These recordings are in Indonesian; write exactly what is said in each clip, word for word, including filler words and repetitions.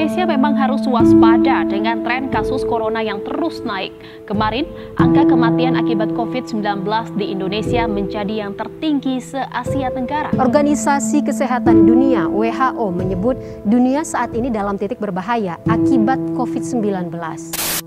Indonesia memang harus waspada dengan tren kasus corona yang terus naik. Kemarin, angka kematian akibat covid sembilan belas di Indonesia menjadi yang tertinggi se-Asia Tenggara. Organisasi Kesehatan Dunia W H O menyebut dunia saat ini dalam titik berbahaya akibat covid sembilan belas.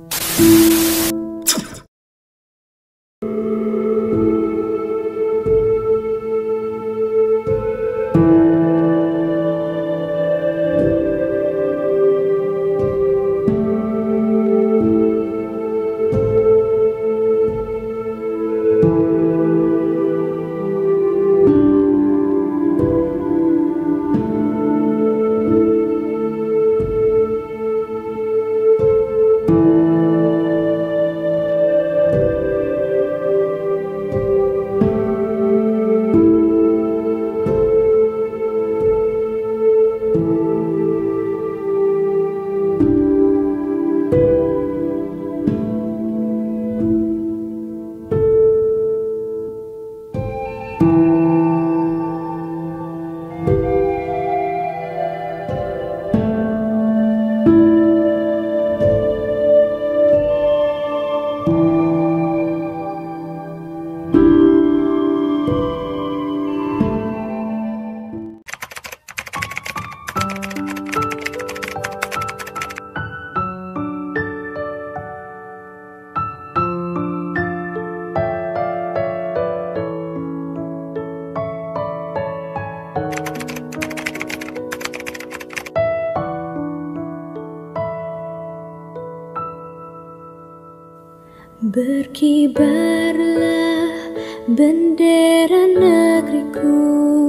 Berkibarlah bendera negeriku,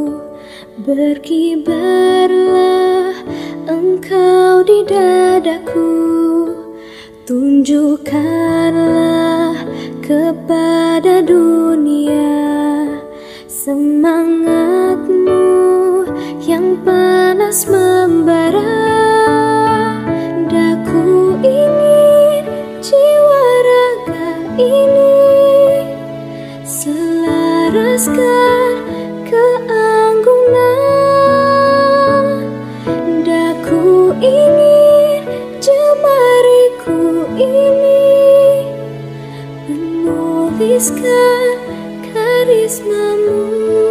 berkibarlah engkau di dadaku, tunjukkanlah kepada dunia semangatmu yang panas membara. Daku ingin jiwa raga ini selaraskan keanggunan. Daku ingin jemariku ini menuliskan karismamu.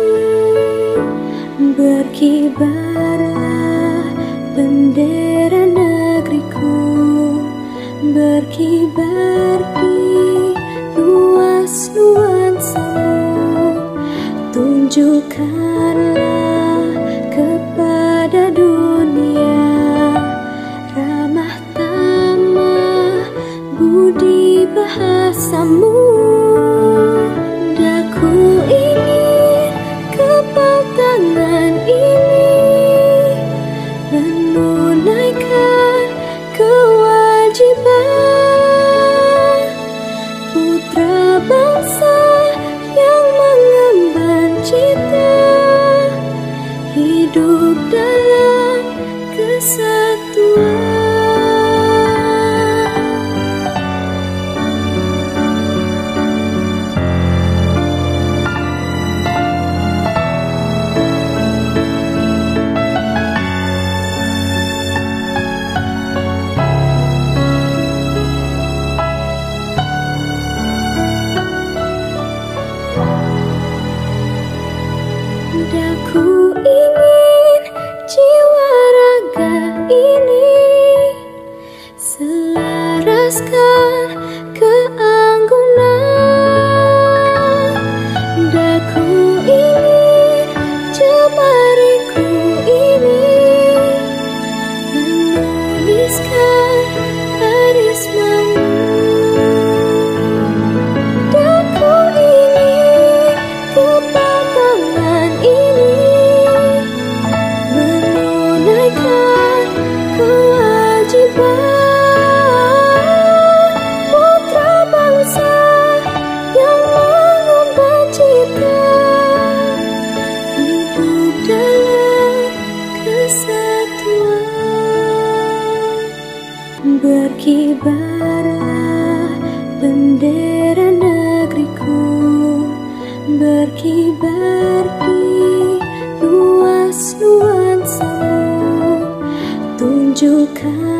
Berkibarlah bendera negeriku, berkibar di luas nuansamu, tunjukkanlah kepada dunia ramah tamah budi bahasamu. Daku ingin kepal tangan ini menunaikan kewajiban putra bangsa yang mengemban cita hidup dalam kesatuan. Daku ingin jiwa raga ini selaraskan keanggunan. Daku ingin jemariku ini menuliskan karismamu. Daku ingin kepal tangan ini menunaikan kewajiban putra bangsa yang mengemban cita hidup dalam kesatuan. Berkibarlah bendera negeriku, berkibar di luas nuansamu, tunjukkan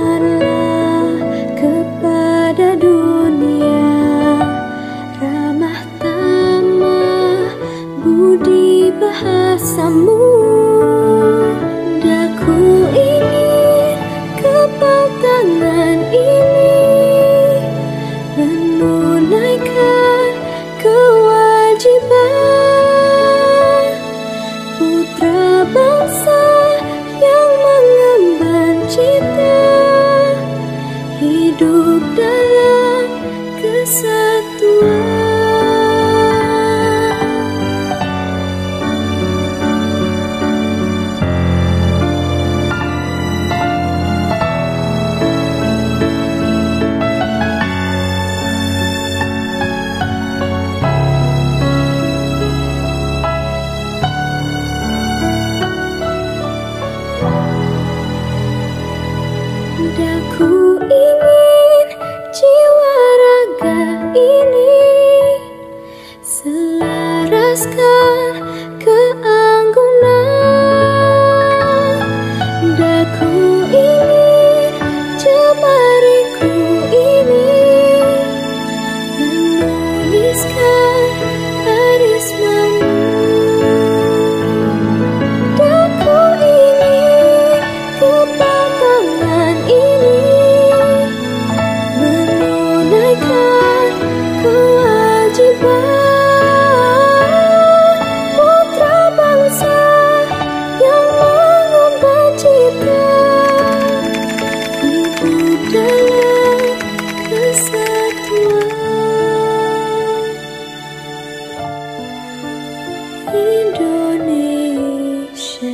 bersamamu. Daku ingin kepal tangan ini menunaikan kewajiban putra bangsa yang mengemban cita hidup dalam kesatuan. Daku ingin jiwa raga ini selaraskan keanggunan. Daku ingin jemariku ini menuliskan karismamu. Daku ingin kepal tangan ini menunaikan kewajiban putra bangsa yang mengemban cita hidup dalam kesatuan Indonesia.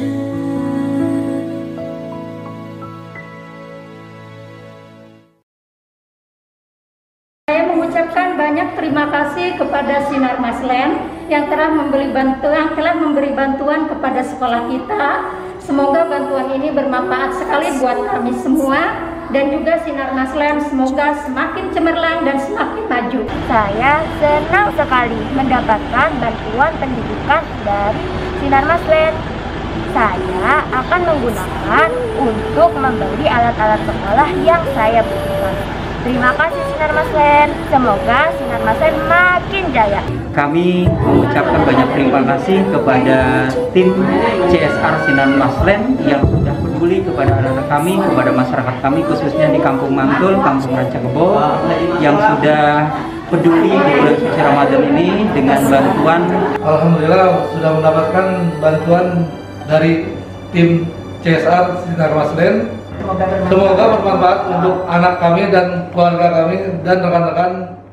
Saya mengucapkan banyak terima kasih kepada Sinar Maslen yang telah memberi bantuan, telah memberi bantuan kepada sekolah kita. Semoga bantuan ini bermanfaat sekali buat kami semua, dan juga Sinar Maslen semoga semakin cemerlang dan semakin maju. Saya senang sekali mendapatkan bantuan pendidikan dari Sinar Maslen. Saya akan menggunakan untuk membeli alat-alat sekolah yang saya butuhkan. Terima kasih Sinar Maslen. Semoga Sinar Maslen makin jaya. Kami mengucapkan banyak terima kasih kepada tim C S R Sinar Maslen yang sudah peduli kepada anak-anak kami, kepada masyarakat kami khususnya di Kampung Mantul, Kampung Rancakebo, yang sudah peduli di bulan suci Ramadan ini dengan bantuan. Alhamdulillah sudah mendapatkan bantuan dari tim C S R Sinar Maslen. Semoga bermanfaat untuk anak kami dan keluarga kami dan rekan-rekan